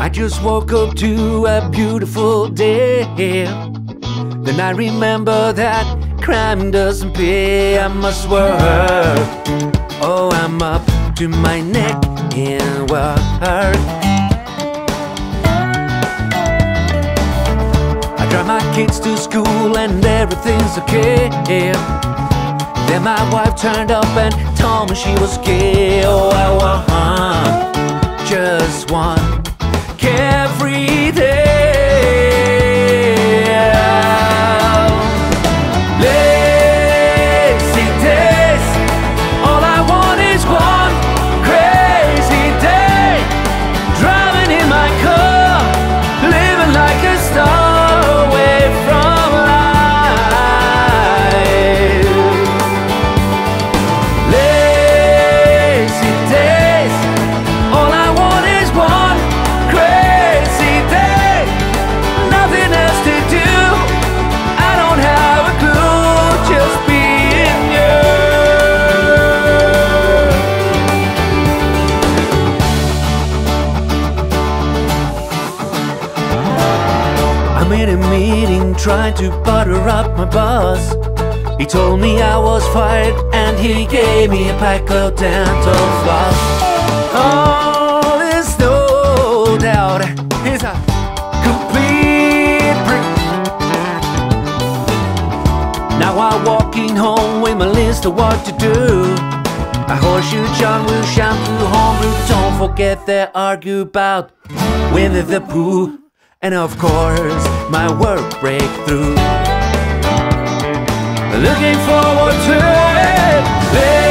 I just woke up to a beautiful day. Then I remember that crime doesn't pay. I must work. Oh, I'm up to my neck in work. I drive my kids to school and everything's okay. Then my wife turned up and told me she was gay. Oh, I want just one carefree day. Lazy days, all I want is one crazy day. Driving in my car, living like a star away from life. Lazy days, all I want is one crazy day. Nothing else to do, I don't have a clue, just being you. I'm in a meeting trying to butter up my boss. He told me I was fired and he gave me a pack of dental floss. Oh, there's no doubt he's a complete brick. Now I'm walking home with my list of what to do. A horseshoe, John Woo, shampoo, homebrew. Don't forget they argue about Winnie the Pooh. And of course, my work breakthrough. Looking forward to it.